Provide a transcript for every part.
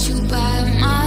you by my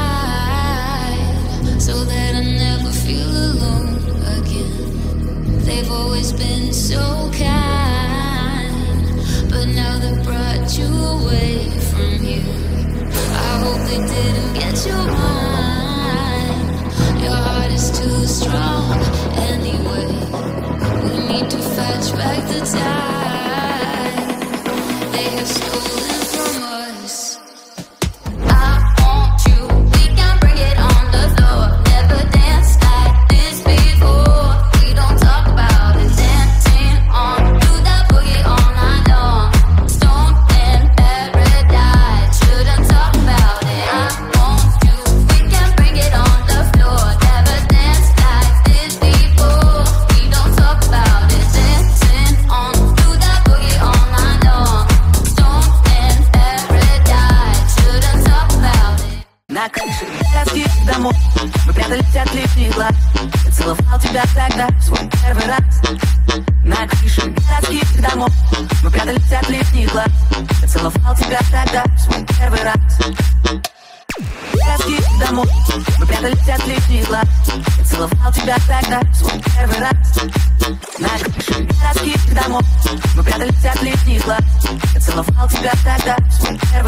side so that I never feel alone again. They've always been so kind, but now they brought you away from here. I hope they didn't get your mind. Your heart is too strong anyway. We need to fetch back the time they have stolen from us. I want you, we can bring it on the floor. Never danced like this before. We don't talk about it. Dancing on, do that boogie all night long. Stone in paradise, shouldn't talk about it. I want you, we can bring it on the floor. Never danced like this before. We don't talk about it. Dancing on, do that boogie all night long. Stone in paradise, shouldn't talk about it. На крыше городских домов мы прятались от лишних глаз. Я целовал тебя тогда в свой первый раз. На крыше городских домов мы прятались от лишних глаз. Я целовал тебя тогда в свой первый раз. Городских домов мы прятались от лишних глаз. Я целовал тебя тогда в свой первый раз. На крыше городских домов мы прятались от лишних глаз. Я целовал тебя тогда в свой первый раз.